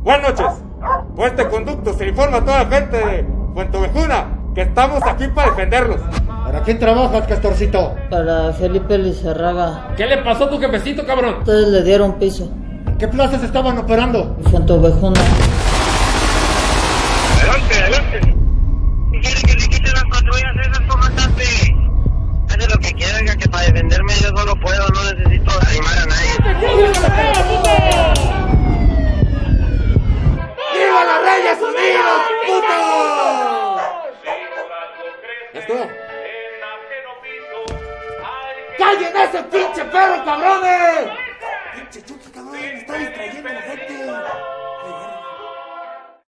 Buenas noches. Por este conducto se informa a toda la gente de Puente Ovejuna que estamos aquí para defenderlos. ¿Para quién trabajas, Castorcito? Para Felipe Lizarraga. ¿Qué le pasó a tu jefecito, cabrón? Ustedes le dieron piso. ¿En qué plazas estaban operando? Puente Ovejuna. Adelante. Si quiere que le quiten las patrullas esas, comandante, hace lo que quiera, que para defenderme yo solo puedo, no necesito animar a nadie. ¡Viva los Reyes Unidos, puto! ¿Esto? ¡Callen ese pinche perro, cabrones! ¡Pinche